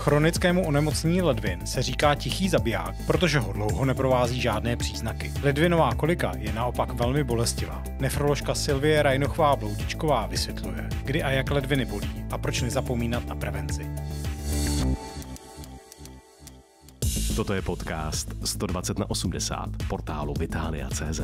Chronickému onemocnění ledvin se říká tichý zabiják, protože ho dlouho neprovází žádné příznaky. Ledvinová kolika je naopak velmi bolestivá. Nefroložka Sylvie Rajnochová-Bloudičková vysvětluje, kdy a jak ledviny bolí a proč nezapomínat na prevenci. Toto je podcast 120/80 portálu Vitalia.cz.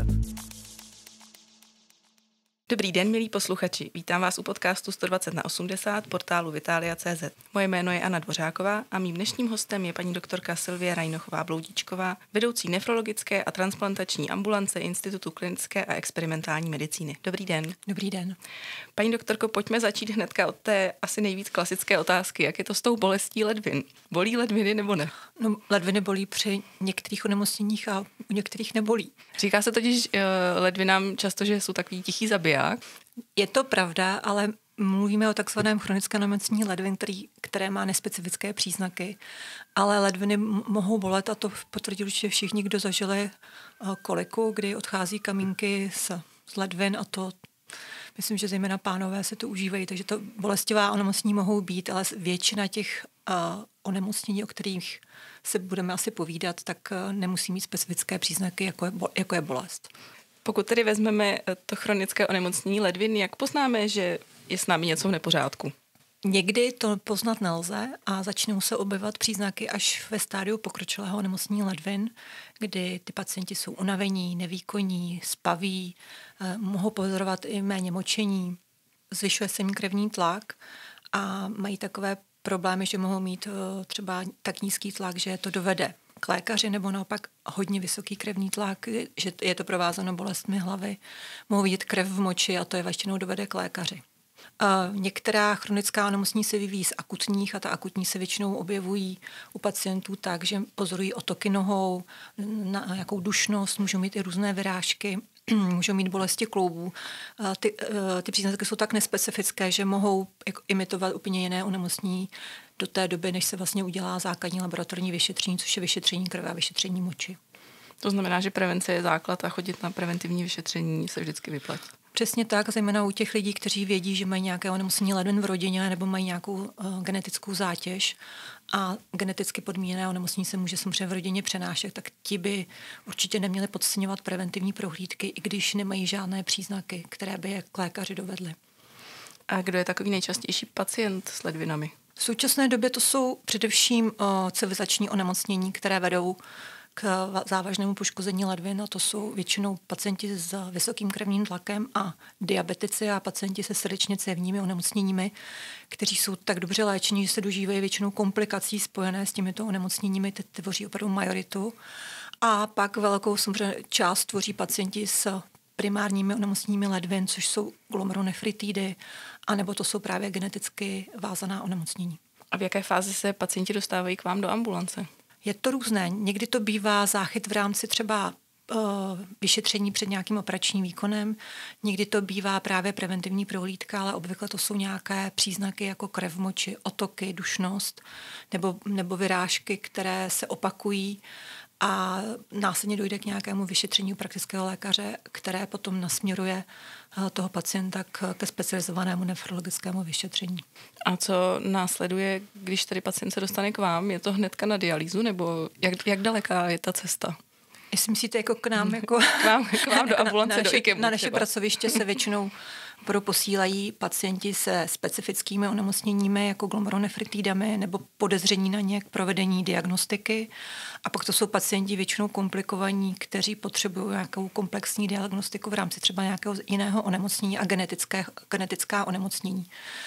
Dobrý den, milí posluchači. Vítám vás u podcastu 120/80 portálu Vitalia.cz. Moje jméno je Anna Dvořáková a mým dnešním hostem je paní doktorka Sylvie Rajnochová-Bloudičková, vedoucí nefrologické a transplantační ambulance Institutu klinické a experimentální medicíny. Dobrý den. Dobrý den. Paní doktorko, pojďme začít hnedka od té asi nejvíc klasické otázky. Jak je to s tou bolestí ledvin? Bolí ledviny nebo ne? No, ledviny bolí při některých onemocněních a u některých nebolí. Říká se totiž ledvinám často, že jsou takový tichý zabiják. Je to pravda, ale mluvíme o takzvaném chronickém onemocnění ledvin, které má nespecifické příznaky, ale ledviny mohou bolet a to potvrdili určitě všichni, kdo zažili koliku, kdy odchází kamínky z ledvin a to myslím, že zejména pánové se to užívají, takže to bolestivá onemocnění mohou být, ale většina těch onemocnění, o kterých se budeme asi povídat, tak nemusí mít specifické příznaky, jako je bolest. Pokud tedy vezmeme to chronické onemocnění ledvin, jak poznáme, že je s námi něco v nepořádku? Někdy to poznat nelze a začnou se objevovat příznaky až ve stádiu pokročilého onemocnění ledvin, kdy ty pacienti jsou unavení, nevýkonní, spaví, mohou pozorovat i méně močení, zvyšuje se jim krevní tlak a mají takové problémy, že mohou mít třeba tak nízký tlak, že to dovede k lékaři, nebo naopak hodně vysoký krevní tlak, že je to provázeno bolestmi hlavy. Mohou vidět krev v moči a to je většinou dovede k lékaři. Některá chronická onemocnění se vyvíjí z akutních a ta akutní se většinou objevují u pacientů tak, že pozorují otoky nohou, nějakou dušnost, můžou mít i různé vyrážky, můžou mít bolesti kloubů. Ty příznaky jsou tak nespecifické, že mohou imitovat úplně jiné onemocnění do té doby, než se vlastně udělá základní laboratorní vyšetření, což je vyšetření krve a vyšetření moči. To znamená, že prevence je základ a chodit na preventivní vyšetření se vždycky vyplatí. Přesně tak, zejména u těch lidí, kteří vědí, že mají nějaké onemocnění ledvin v rodině nebo mají nějakou genetickou zátěž a geneticky podmíněné onemocnění se může samozřejmě v rodině přenášet, tak ti by určitě neměli podceňovat preventivní prohlídky, i když nemají žádné příznaky, které by je k lékaři dovedly. A kdo je takový nejčastější pacient s ledvinami? V současné době to jsou především civilizační onemocnění, které vedou k závažnému poškození ledvin a to jsou většinou pacienti s vysokým krevním tlakem a diabetici a pacienti se srdečně cévními onemocněními, kteří jsou tak dobře léčení, že se dožívají většinou komplikací spojené s těmito onemocněními, ty tvoří opravdu majoritu. A pak velkou část tvoří pacienti s primárními onemocněními ledvin, což jsou glomerulonefritidy, anebo to jsou právě geneticky vázaná onemocnění. A v jaké fázi se pacienti dostávají k vám do ambulance? Je to různé. Někdy to bývá záchyt v rámci třeba vyšetření před nějakým operačním výkonem, někdy to bývá právě preventivní prohlídka, ale obvykle to jsou nějaké příznaky jako krev v moči, otoky, dušnost nebo vyrážky, které se opakují a následně dojde k nějakému vyšetření u praktického lékaře, které potom nasměruje toho pacienta ke specializovanému nefrologickému vyšetření. A co následuje, když tady pacient se dostane k vám? Je to hnedka na dialýzu nebo jak daleká je ta cesta? Jestli myslíte jako k nám, jako k vám do ambulance, do IKEMu na naše třeba. pracoviště se většinou posílají pacienti se specifickými onemocněními jako glomerulonefritidami nebo podezření na ně k provedení diagnostiky. A pak to jsou pacienti většinou komplikovaní, kteří potřebují nějakou komplexní diagnostiku v rámci třeba nějakého jiného onemocnění a genetická onemocnění.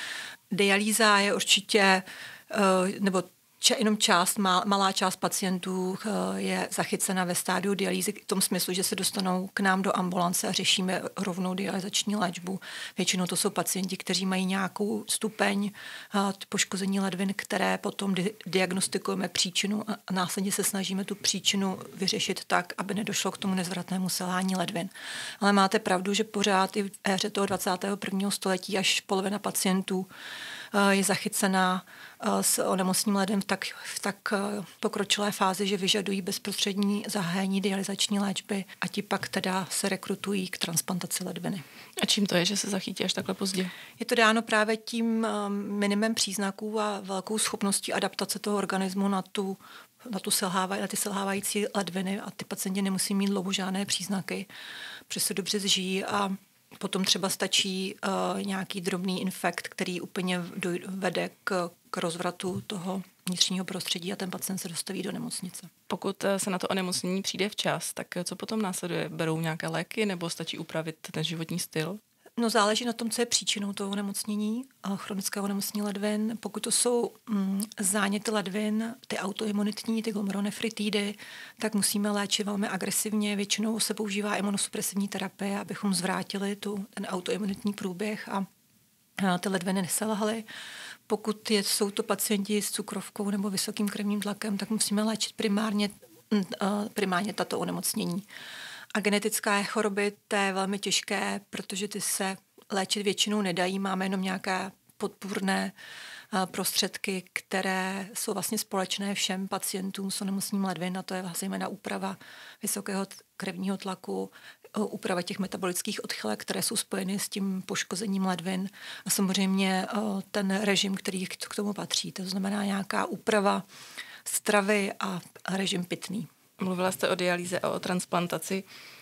Dialýza je určitě, nebo jenom malá část pacientů je zachycena ve stádiu dialýzy v tom smyslu, že se dostanou k nám do ambulance a řešíme rovnou dialyzační léčbu. Většinou to jsou pacienti, kteří mají nějakou stupeň poškození ledvin, které potom diagnostikujeme příčinu a následně se snažíme tu příčinu vyřešit tak, aby nedošlo k tomu nezvratnému selhání ledvin. Ale máte pravdu, že pořád i v éře toho 21. století až polovina pacientů je zachycená s onemocněním ledvin v tak pokročilé fázi, že vyžadují bezprostřední zahájení dialyzační léčby a ti pak teda se rekrutují k transplantaci ledviny. A čím to je, že se zachytí až takhle pozdě? Je to dáno právě tím minimem příznaků a velkou schopností adaptace toho organismu na ty selhávající ledviny a ty pacienti nemusí mít dlouho žádné příznaky, protože se dobře zžijí a potom třeba stačí nějaký drobný infekt, který úplně vede k rozvratu toho vnitřního prostředí a ten pacient se dostaví do nemocnice. Pokud se na to onemocnění přijde včas, tak co potom následuje? Berou nějaké léky nebo stačí upravit ten životní styl? No záleží na tom, co je příčinou toho onemocnění, chronického onemocnění ledvin. Pokud to jsou záněty ledvin, ty autoimunitní, ty glomerulonefritidy, tak musíme léčit velmi agresivně. Většinou se používá imunosupresivní terapie, abychom zvrátili ten autoimunitní průběh a ty ledviny neselhaly. Pokud jsou to pacienti s cukrovkou nebo vysokým krevním tlakem, tak musíme léčit primárně tato onemocnění. A genetické choroby, to je velmi těžké, protože ty se léčit většinou nedají. Máme jenom nějaké podpůrné prostředky, které jsou vlastně společné všem pacientům s onemocněním ledvin, a to je zejména úprava vysokého krevního tlaku, úprava těch metabolických odchylek, které jsou spojeny s tím poškozením ledvin a samozřejmě ten režim, který k tomu patří. To znamená nějaká úprava stravy a režim pitný. Mluvila jste o dialýze a o transplantaci.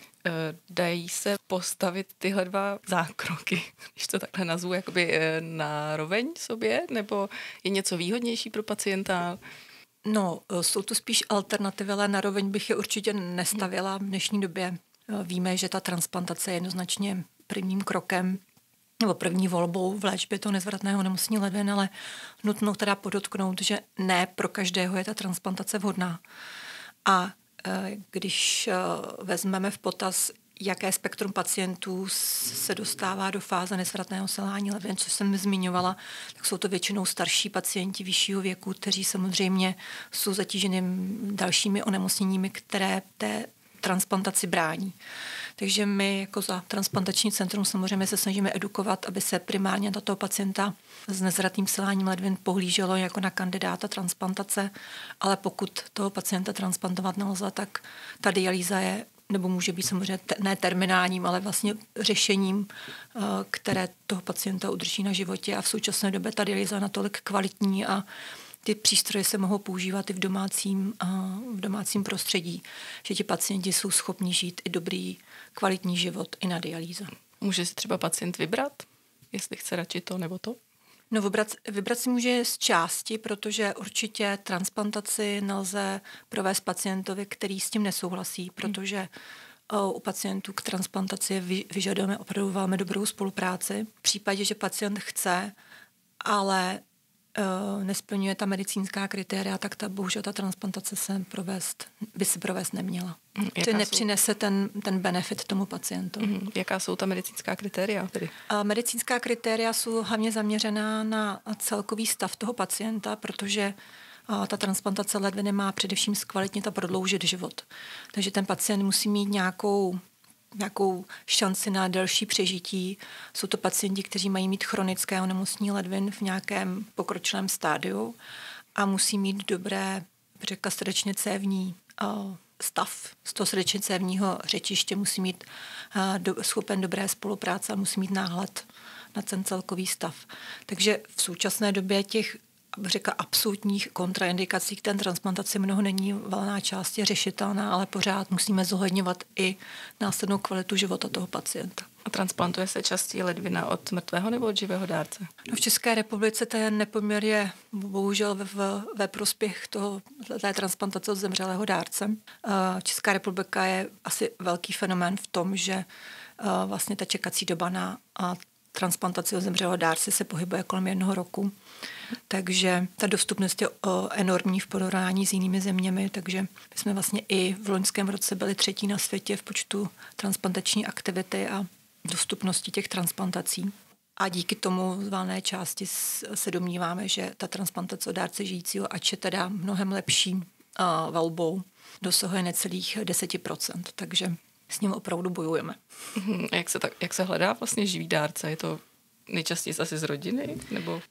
Dají se postavit tyhle dva zákroky, když to takhle nazvu, jakoby nároveň sobě, nebo je něco výhodnější pro pacienta? No, jsou to spíš alternativy, ale naroveň bych je určitě nestavila v dnešní době. Víme, že ta transplantace je jednoznačně prvním krokem nebo první volbou v léčbě toho nezvratného onemocnění ledvin, ale nutno teda podotknout, že ne pro každého je ta transplantace vhodná. A když vezmeme v potaz, jaké spektrum pacientů se dostává do fáze nezvratného selhání ledvin, což jsem zmiňovala, tak jsou to většinou starší pacienti vyššího věku, kteří samozřejmě jsou zatíženi dalšími onemocněními, které té transplantaci brání. Takže my jako za transplantační centrum samozřejmě se snažíme edukovat, aby se primárně na toho pacienta s nezvratným selháním ledvin pohlíželo jako na kandidáta transplantace, ale pokud toho pacienta transplantovat nelze, tak ta dialýza je, nebo může být samozřejmě ne terminálním, ale vlastně řešením, které toho pacienta udrží na životě, a v současné době ta dialýza je natolik kvalitní a ty přístroje se mohou používat i v domácím prostředí, že ti pacienti jsou schopni žít i dobrý, kvalitní život i na dialýze. Může si třeba pacient vybrat, jestli chce radši to nebo to? No, vybrat si může z části, protože určitě transplantaci nelze provést pacientovi, který s tím nesouhlasí, protože u pacientů k transplantaci vyžadujeme opravdu velmi dobrou spolupráci. V případě, že pacient chce, ale nesplňuje ta medicínská kritéria, tak bohužel ta transplantace by se provést neměla. To nepřinese ten benefit tomu pacientu. Jaká jsou ta medicínská kritéria tedy? Medicínská kritéria jsou hlavně zaměřená na celkový stav toho pacienta, protože ta transplantace ledviny má především zkvalitnit a prodloužit život. Takže ten pacient musí mít nějakou šanci na delší přežití. Jsou to pacienti, kteří mají mít chronické onemocnění ledvin v nějakém pokročilém stádiu a musí mít dobré srdečně cévní stav. Z toho srdečně cévního řečiště musí mít schopen dobré spolupráce a musí mít náhled na ten celkový stav. Takže v současné době těch absolutních kontraindikací k té transplantaci mnoho není, valná část je řešitelná, ale pořád musíme zohledňovat i následnou kvalitu života toho pacienta. A transplantuje se častěji ledvina od mrtvého nebo od živého dárce? No, v České republice ten nepoměr je bohužel ve prospěch té transplantace od zemřelého dárce. Česká republika je asi velký fenomén v tom, že vlastně ta čekací doba na transplantaci od zemřelého dárce se pohybuje kolem 1 roku. Takže ta dostupnost je enormní v porovnání s jinými zeměmi, takže my jsme vlastně i v loňském roce byli 3. na světě v počtu transplantační aktivity a dostupnosti těch transplantací. A díky tomu z valné části se domníváme, že ta transplantace od dárce žijícího, ač je teda mnohem lepší volbou, dosahuje necelých 10%, takže s ním opravdu bojujeme. A jak se hledá vlastně živý dárce? Je to nejčastěji asi z rodiny? Nebo?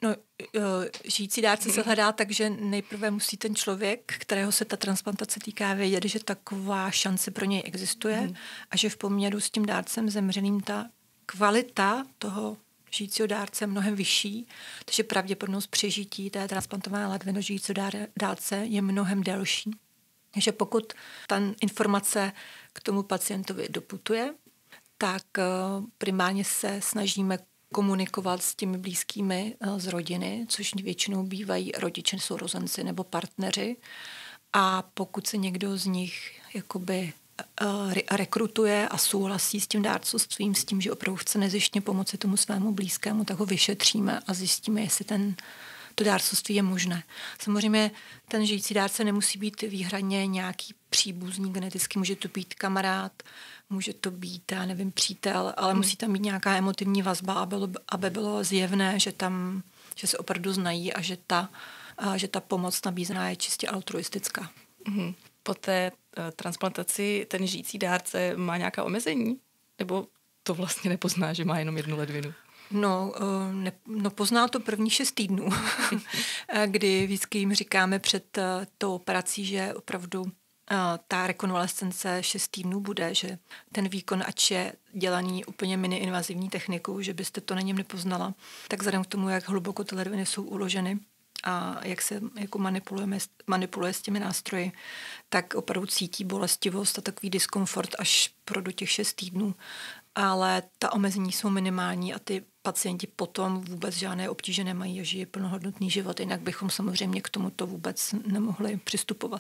No, žijící dárce se hledá tak, že nejprve musí ten člověk, kterého se ta transplantace týká, vědět, že taková šance pro něj existuje a že v poměru s tím dárcem zemřelým ta kvalita toho žijícího dárce je mnohem vyšší, takže pravděpodobnost přežití té transplantované ledviny do žijícího dárce je mnohem delší. Takže pokud ta informace k tomu pacientovi doputuje, tak primárně se snažíme komunikovat s těmi blízkými z rodiny, což většinou bývají rodiče, sourozenci nebo partneři. A pokud se někdo z nich jakoby rekrutuje a souhlasí s tím dárcovstvím, s tím, že opravdu chce nezištně pomoci tomu svému blízkému, tak ho vyšetříme a zjistíme, jestli to dárcovství je možné. Samozřejmě ten žijící dárce nemusí být výhradně nějaký příbuzný geneticky, může to být kamarád, může to být, já nevím, přítel, ale musí tam být nějaká emotivní vazba, aby bylo zjevné, že se opravdu znají a že ta pomoc nabízená je čistě altruistická. Po té transplantaci ten žijící dárce má nějaká omezení? Nebo to vlastně nepozná, že má jenom jednu ledvinu? No, pozná to první 6 týdnů, kdy vždycky jim říkáme před tou operací, že opravdu ta rekonvalescence 6 týdnů bude, že ten výkon, ač je dělaný úplně mini-invazivní technikou, že byste to na něm nepoznala, tak vzhledem k tomu, jak hluboko ty ledviny jsou uloženy a jak se jako manipuluje s těmi nástroji, tak opravdu cítí bolestivost a takový diskomfort až do těch 6 týdnů. Ale ta omezení jsou minimální a ty pacienti potom vůbec žádné obtíže nemají a žijí plnohodnotný život, jinak bychom samozřejmě k tomuto vůbec nemohli přistupovat.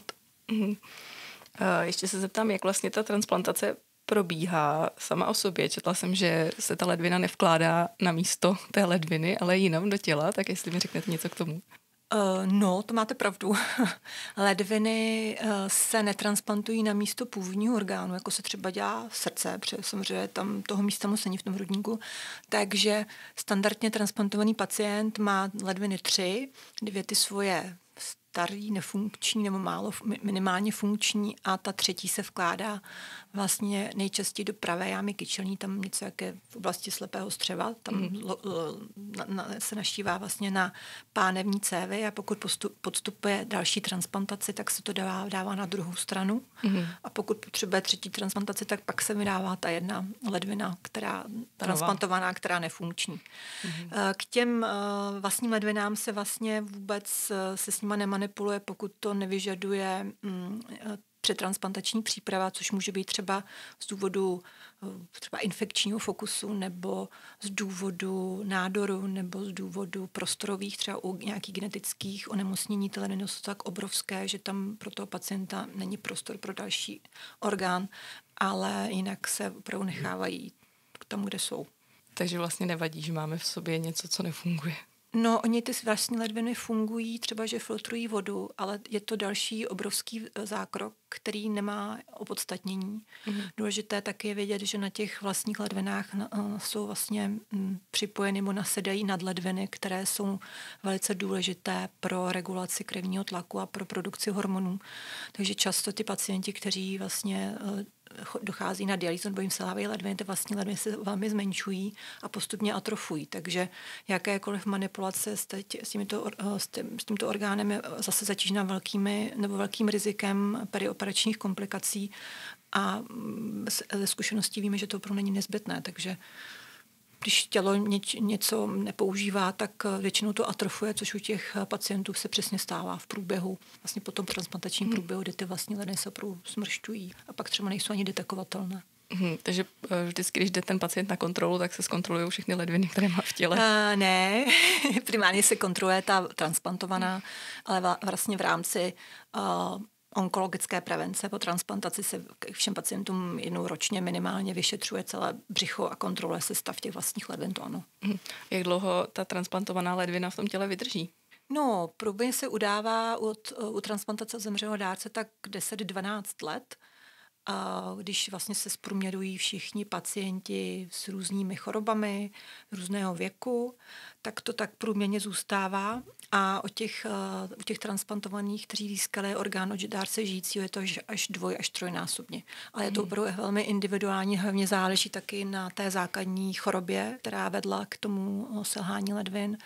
Ještě se zeptám, jak vlastně ta transplantace probíhá sama o sobě. Četla jsem, že se ta ledvina nevkládá na místo té ledviny, ale jinam do těla, tak jestli mi řeknete něco k tomu. No, to máte pravdu. Ledviny se netransplantují na místo původního orgánu, jako se třeba dělá srdce, protože samozřejmě tam toho místa moc není v tom hrudníku. Takže standardně transplantovaný pacient má ledviny 3, 2 ty svoje starý, nefunkční nebo minimálně funkční a ta 3. se vkládá vlastně nejčastěji do pravé jámy kyčelní, tam něco jak je v oblasti slepého střeva, tam se naštívá vlastně na pánevní cévy a pokud podstupuje další transplantaci, tak se to dává na druhou stranu a pokud potřebuje 3. transplantaci, tak pak se vydává ta jedna ledvina, transplantovaná, která nefunkční. K těm vlastním ledvinám se vlastně vůbec se s nima nemanipuluje, pokud to nevyžaduje předtransplantační příprava, což může být třeba z důvodu třeba infekčního fokusu nebo z důvodu nádoru nebo z důvodu prostorových, třeba u nějakých genetických onemocnění. Ty ledviny jsou tak obrovské, že tam pro toho pacienta není prostor pro další orgán, ale jinak se opravdu nechávají tam, kde jsou. Takže vlastně nevadí, že máme v sobě něco, co nefunguje. No, oni ty vlastní ledviny fungují, třeba, že filtrují vodu, ale je to další obrovský zákrok, který nemá opodstatnění. Důležité taky je vědět, že na těch vlastních ledvinách jsou vlastně připojeny nebo nasedají nadledviny, které jsou velice důležité pro regulaci krevního tlaku a pro produkci hormonů. Takže často ty pacienti, kteří vlastně dochází na dialýzu nebo jim selhávají ledviny, ty vlastní ledviny se velmi zmenšují a postupně atrofují. Takže jakékoliv manipulace s tímto orgánem je zase zatížena velkým rizikem perioperačních komplikací a ze zkušeností víme, že to opravdu není nezbytné. Takže když tělo něco nepoužívá, tak většinou to atrofuje, což u těch pacientů se přesně stává v průběhu, vlastně po tom transplantačním průběhu, kdy ty vlastní ledviny se opravdu smršťují a pak třeba nejsou ani detekovatelné. Takže vždycky, když jde ten pacient na kontrolu, tak se zkontrolují všechny ledviny, které má v těle? Ne, primárně se kontroluje ta transplantovaná, ale vlastně v rámci onkologické prevence po transplantaci se všem pacientům jednou ročně minimálně vyšetřuje celé břicho a kontroluje se stav těch vlastních ledvin, to ano. Jak dlouho ta transplantovaná ledvina v tom těle vydrží? No, průběžně se udává u transplantace zemřelého dárce tak 10-12 let, a když vlastně se zprůměrují všichni pacienti s různými chorobami různého věku, tak to tak průměrně zůstává a u těch transplantovaných, kteří získali orgán od dárce žijícího, je to až 2- až 3násobně. Ale je to opravdu velmi individuální, hlavně záleží taky na té základní chorobě, která vedla k tomu selhání ledvin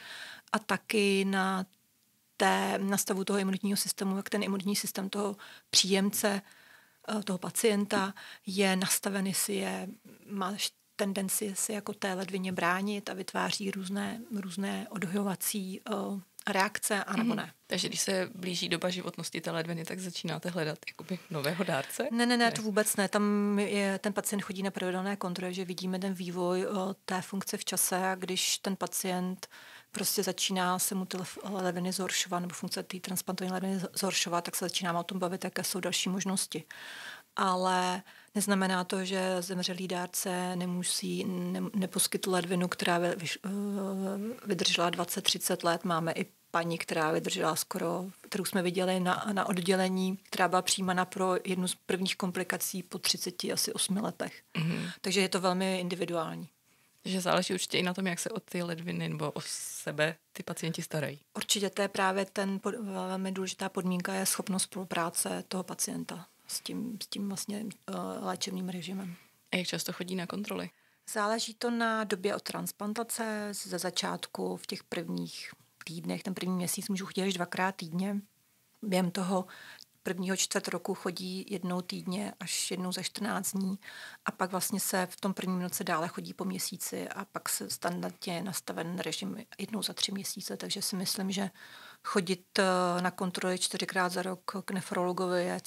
a taky na stavu toho imunitního systému, jak ten imunitní systém toho příjemce, toho pacienta je nastaven, má tendenci se jako té ledvině bránit a vytváří různé odhojovací reakce, anebo ne. Takže když se blíží doba životnosti té ledviny, tak začínáte hledat jakoby nového dárce? Ne, to vůbec ne. Tam ten pacient chodí na pravidelné kontroly, že vidíme ten vývoj té funkce v čase a když ten pacient prostě začíná se mu ty ledviny zhoršovat nebo funkce té transplantované ledviny zhoršovat, tak se začínáme o tom bavit, jaké jsou další možnosti. Ale neznamená to, že zemřelý dárce neposkytl ledvinu, která vydržela 20-30 let. Máme i paní, která vydržela kterou jsme viděli na oddělení, která byla přijímána pro jednu z prvních komplikací po 38 letech. Mm-hmm. Takže je to velmi individuální. Takže záleží určitě i na tom, jak se o ty ledviny nebo o sebe ty pacienti starají. Určitě to je právě velmi důležitá podmínka je schopnost spolupráce toho pacienta s tím vlastně léčebným režimem. A jak často chodí na kontroly? Záleží to na době od transplantace. Ze začátku v těch prvních týdnech, ten první měsíc můžu chodit až 2krát týdně. Během toho prvního čtvrt roku chodí jednou týdně až jednou za 14 dní a pak vlastně se v tom prvním roce dále chodí po měsíci a pak se standardně nastaven režim jednou za 3 měsíce, takže si myslím, že chodit na kontroly 4krát za rok k nefrologovi je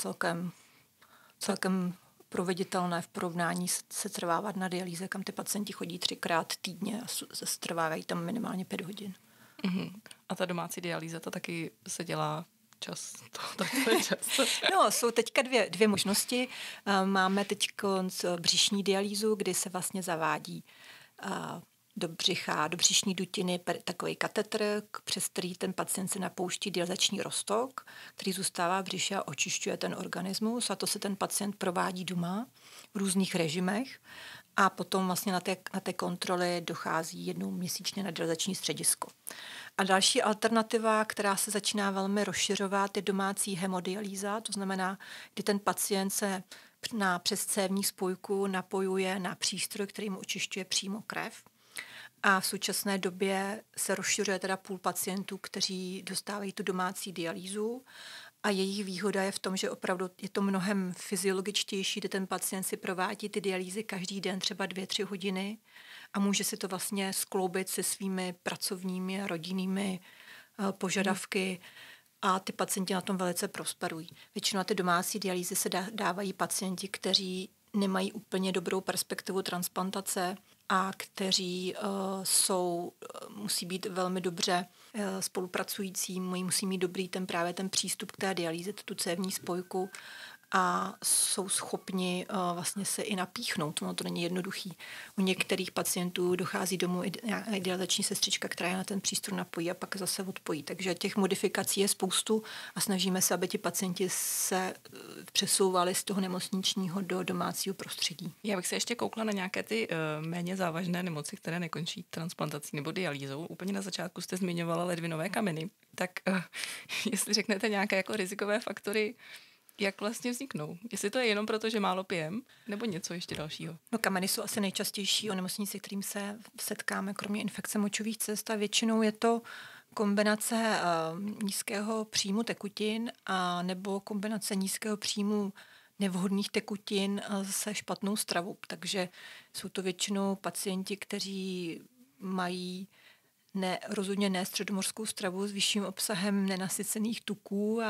celkem proveditelné v porovnání se trvávat na dialýze, kam ty pacienti chodí 3krát týdně a strvávají tam minimálně 5 hodin. Uh-huh. A ta domácí dialýza, to taky se dělá často. No, jsou teďka dvě možnosti. Máme teď břišní dialýzu, kdy se vlastně zavádí do břicha, do břišní dutiny takový katetr, přes který ten pacient se napouští dializační roztok, který zůstává v břiše a očišťuje ten organismus a to se ten pacient provádí doma v různých režimech a potom vlastně na té kontroly dochází jednou měsíčně na dializační středisko. A další alternativa, která se začíná velmi rozšiřovat, je domácí hemodialýza, to znamená, kdy ten pacient se přes cévní spojku napojuje na přístroj, který mu očišťuje přímo krev. A v současné době se rozšiřuje teda půl pacientů, kteří dostávají tu domácí dialýzu a jejich výhoda je v tom, že opravdu je to mnohem fyziologičtější, kde ten pacient si provádí ty dialýzy každý den, třeba 2-3 hodiny a může si to vlastně skloubit se svými pracovními a rodinnými požadavky a ty pacienti na tom velice prosperují. Většinou ty domácí dialýzy se dávají pacienti, kteří nemají úplně dobrou perspektivu transplantace a kteří musí být velmi dobře spolupracující, musí mít dobrý ten přístup k té dialýze, tu cévní spojku a jsou schopni vlastně se i napíchnout. No, to není jednoduchý. U některých pacientů dochází domů i dializační sestřička, která je na ten přístroj napojí a pak zase odpojí. Takže těch modifikací je spoustu a snažíme se, aby ti pacienti se přesouvali z toho nemocničního do domácího prostředí. Já bych se ještě koukla na nějaké ty méně závažné nemoci, které nekončí transplantací nebo dialýzou. Úplně na začátku jste zmiňovala ledvinové kameny. Tak jestli řeknete nějaké jako rizikové faktory, jak vlastně vzniknou? Jestli to je jenom proto, že málo pijem, nebo něco ještě dalšího? No, kameny jsou asi nejčastější onemocnění, se kterým se setkáme, kromě infekce močových cest a většinou je to kombinace nízkého příjmu tekutin a nebo kombinace nízkého příjmu nevhodných tekutin se špatnou stravou. Takže jsou to většinou pacienti, kteří mají rozhodně ne středomořskou stravu s vyšším obsahem nenasycených tuků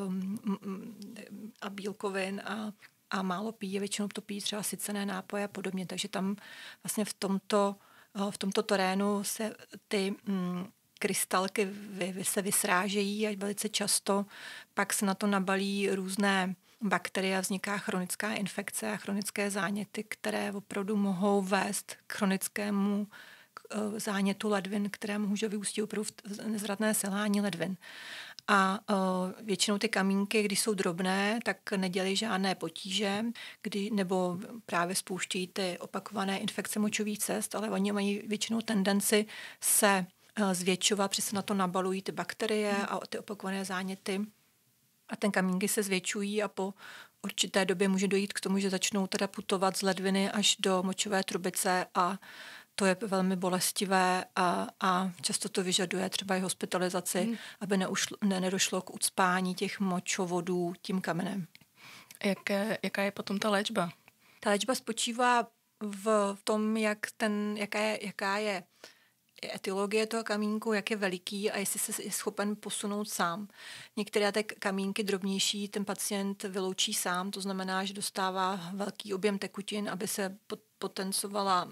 a bílkovin a málo pijí. Většinou to pijí třeba sycené nápoje a podobně. Takže tam vlastně v tomto terénu se ty krystalky se vysrážejí a velice často pak se na to nabalí různé bakterie a vzniká chronická infekce a chronické záněty, které opravdu mohou vést k chronickému zánětu ledvin, které může vyústit opravdu v nezvratné selhání ledvin. A většinou ty kamínky, když jsou drobné, tak nedělají žádné potíže, nebo právě spouštějí ty opakované infekce močových cest, ale oni mají většinou tendenci se zvětšovat, protože se na to nabalují ty bakterie a ty opakované záněty. A ten kamínky se zvětšují a po určité době může dojít k tomu, že začnou teda putovat z ledviny až do močové trubice a To je velmi bolestivé a často to vyžaduje třeba i hospitalizaci, aby nedošlo k ucpání těch močovodů tím kamenem. Jaká je potom ta léčba? Ta léčba spočívá v tom, jaká je etiologie toho kamínku, jak je veliký a jestli se je schopen posunout sám. Některé ty kamínky drobnější ten pacient vyloučí sám, to znamená, že dostává velký objem tekutin, aby se potencovala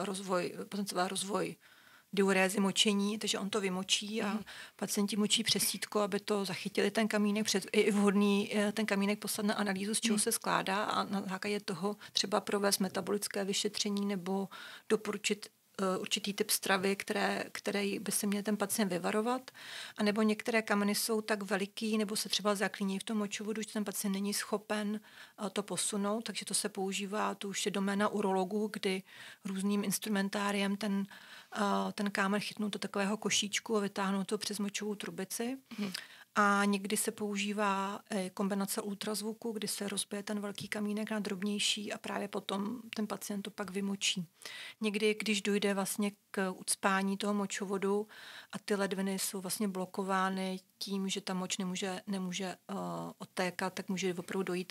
rozvoj diurézy močení, takže on to vymočí a pacienti močí přes sítko, aby to zachytili ten kamínek. Je vhodný ten kamínek poslat na analýzu, z čeho se skládá a na základě toho třeba provést metabolické vyšetření nebo doporučit určitý typ stravy, které by se měl ten pacient vyvarovat, anebo některé kameny jsou tak veliký, nebo se třeba zaklíní v tom močovodu, že ten pacient není schopen to posunout, takže to se používá, to už je doména urologů, kdy různým instrumentáriem ten kámen chytnou do takového košíčku a vytáhnou to přes močovou trubici. A někdy se používá kombinace ultrazvuku, kdy se rozbije ten velký kamínek na drobnější a právě potom ten pacient to pak vymočí. Někdy, když dojde vlastně k ucpání toho močovodu a ty ledviny jsou vlastně blokovány tím, že ta moč nemůže odtékat, tak může opravdu dojít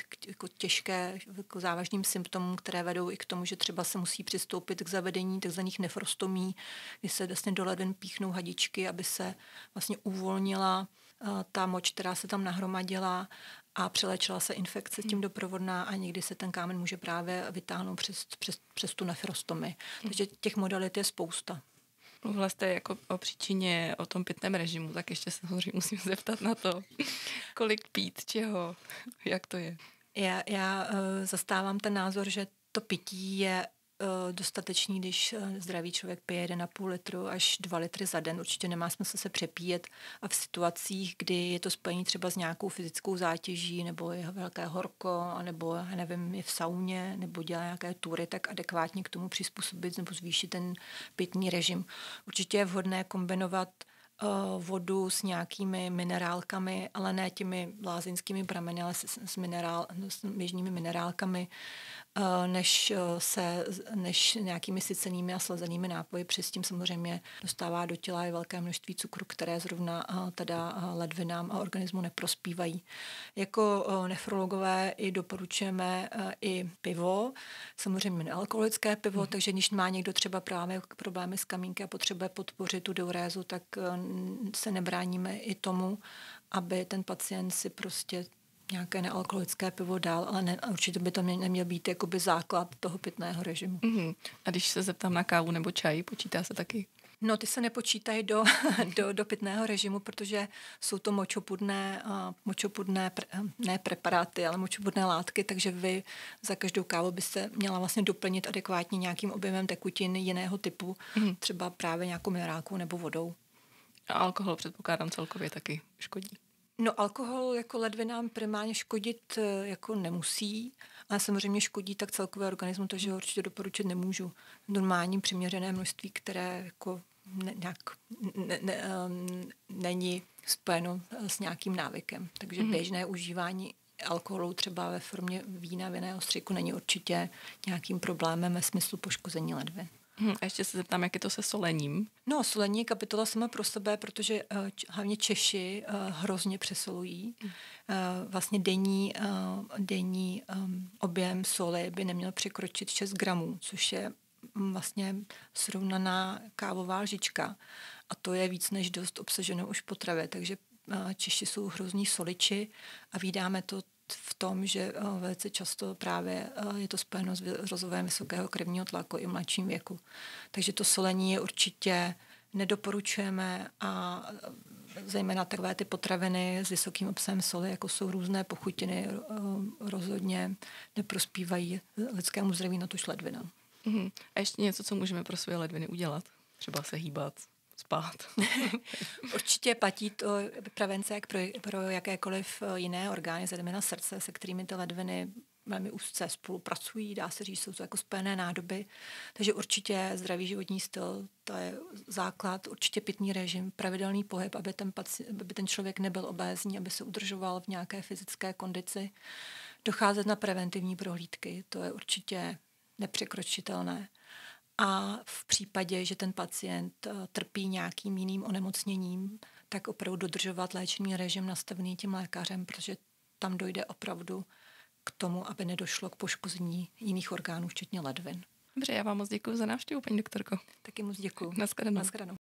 k závažným symptomům, které vedou i k tomu, že třeba se musí přistoupit k zavedení takzvaných nefrostomí, kdy se vlastně do ledvin píchnou hadičky, aby se vlastně uvolnila ta moč, která se tam nahromadila a přeléčila se infekce tím doprovodná a někdy se ten kámen může právě vytáhnout přes tu nefrostomy. Takže těch modalit je spousta. Mluvila jste jako o příčině, o tom pitném režimu, tak ještě se samozřejmě musím zeptat na to, kolik pít, čeho, jak to je. Já zastávám ten názor, že to pití je dostatečný, když zdravý člověk pije 1,5 litru až 2 litry za den. Určitě nemá smysl se přepíjet a v situacích, kdy je to spojení třeba s nějakou fyzickou zátěží nebo je velké horko, nebo nevím, je v sauně nebo dělá nějaké tury, tak adekvátně k tomu přizpůsobit nebo zvýšit ten pitný režim. Určitě je vhodné kombinovat vodu s nějakými minerálkami, ale ne těmi lázeňskými prameny, ale s běžnými minerálkami, než nějakými sycenými a slazenými nápoji. Přes tím samozřejmě dostává do těla i velké množství cukru, které zrovna teda ledvinám a organismu neprospívají. Jako nefrologové i doporučujeme i pivo, samozřejmě nealkoholické pivo, takže když má někdo třeba právě problémy s kamínky a potřebuje podpořit tu diurézu, tak se nebráníme i tomu, aby ten pacient si prostě nějaké nealkoholické pivo dál, ale určitě by to neměl být jakoby základ toho pitného režimu. A když se zeptám na kávu nebo čaj, počítá se taky? No, ty se nepočítají do pitného režimu, protože jsou to močopudné ne preparáty, ale močopudné látky, takže vy za každou kávu byste měla vlastně doplnit adekvátně nějakým objemem tekutin jiného typu, třeba právě nějakou minerálkou nebo vodou. A alkohol předpokládám celkově taky škodí. No, alkohol jako ledvinám primárně škodit jako nemusí, ale samozřejmě škodí tak celkový organismu, takže ho určitě doporučit nemůžu. Normální přiměřené množství, které jako není spojeno s nějakým návykem. Takže běžné užívání alkoholu třeba ve formě vína, vinného střiku není určitě nějakým problémem ve smyslu poškození ledvin. A ještě se zeptám, jak je to se solením? No, solení je kapitola sama pro sebe, protože hlavně Češi hrozně přesolují. Vlastně denní objem soli by neměl překročit 6 gramů, což je vlastně srovnaná kávová lžička. A to je víc než dost obsaženo už v potravě, takže Češi jsou hrozní soliči a vídáme to v tom, že velice často právě je to spojeno s rozvojem vysokého krevního tlaku i v mladším věku. Takže to solení je určitě nedoporučujeme a zejména takové ty potraviny s vysokým obsahem soli, jako jsou různé pochutiny, rozhodně neprospívají lidskému zdraví, natož ledvinám. A ještě něco, co můžeme pro své ledviny udělat? Třeba se hýbat, spát. Určitě platí to prevence jak pro jakékoliv jiné orgány, zejména srdce, se kterými ty ledviny velmi úzce spolupracují, dá se říct, jsou to jako spojené nádoby. Takže určitě zdravý životní styl, to je základ, určitě pitný režim, pravidelný pohyb, aby ten člověk nebyl obézní, aby se udržoval v nějaké fyzické kondici. Docházet na preventivní prohlídky, to je určitě nepřekročitelné. A v případě, že ten pacient trpí nějakým jiným onemocněním, tak opravdu dodržovat léčebný režim nastavený tím lékařem, protože tam dojde opravdu k tomu, aby nedošlo k poškození jiných orgánů, včetně ledvin. Dobře, já vám moc děkuji za návštěvu, paní doktorko. Taky moc děkuji. Naschledanou. Naschledanou.